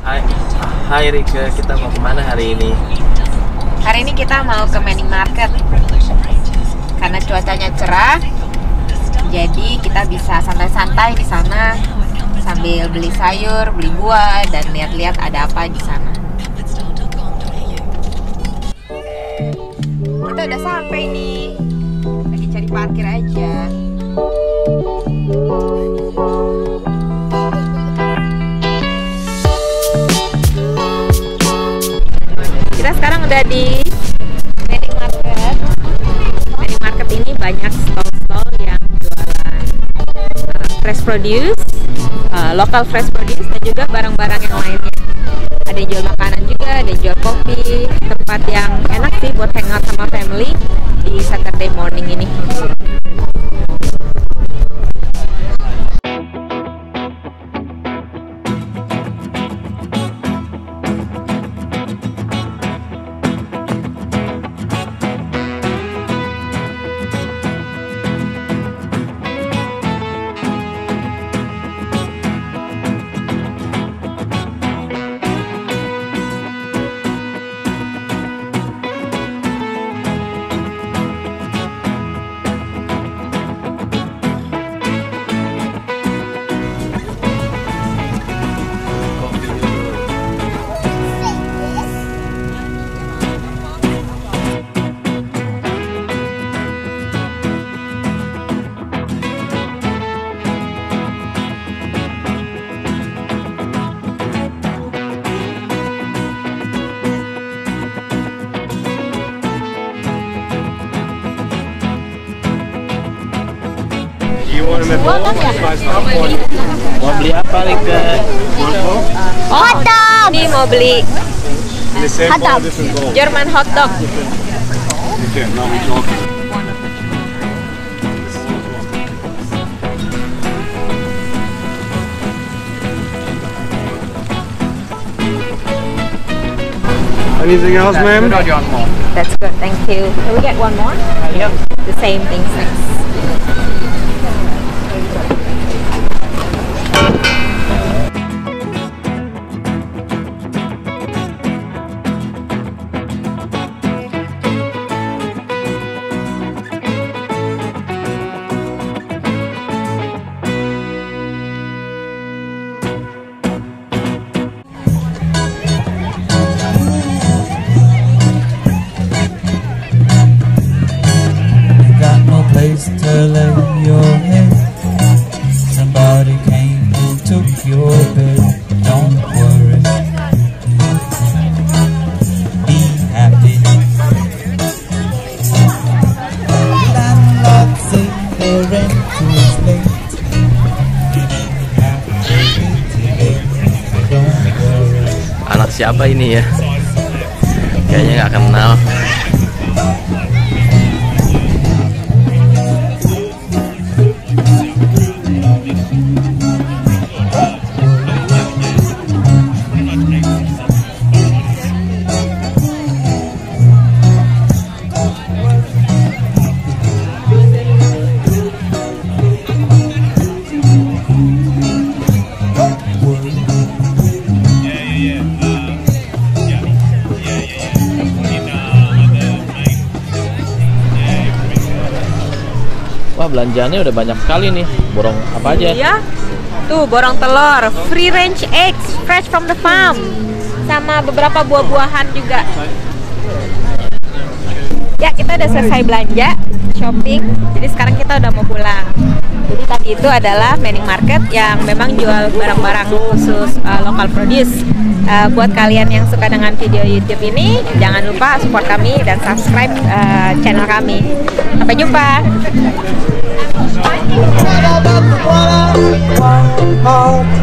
Hai Rike, kita mau kemana hari ini? Hari ini kita mau ke Manning Market karena cuacanya cerah, jadi kita bisa santai-santai di sana sambil beli sayur, beli buah, dan lihat-lihat ada apa di sana. Kita udah sampai nih, lagi cari parkir aja. Kita sekarang udah di Manning Market. Manning Market ini banyak stall-stall yang jualan fresh produce, local fresh produce, dan juga barang-barang yang lainnya. Ada yang jual makanan juga, ada yang jual kopi. Tempat yang enak sih buat hangout sama family di Saturday morning ini. Mau beli apa Rike? Hotdog! Ini mau beli hotdog, German hotdog. Anything else, ma'am? That's good, thank you. Can we get one more? Yep. The same things next. To lay your head, somebody came and took your bed. Don't worry, be happy. Landlord said the rent was late, don't worry. Anak siapa ini ya? Kayaknya nggak kenal. Wah, belanjaannya udah banyak sekali nih. Borong apa aja? Iya. Tuh, borong telur, free range eggs, fresh from the farm. Sama beberapa buah-buahan juga. Ya, kita udah selesai belanja, shopping. Jadi sekarang kita udah mau pulang. Jadi tadi itu adalah Manning Market yang memang jual barang-barang khusus local produce. Buat kalian yang suka dengan video YouTube ini, jangan lupa support kami dan subscribe channel kami. Sampai jumpa.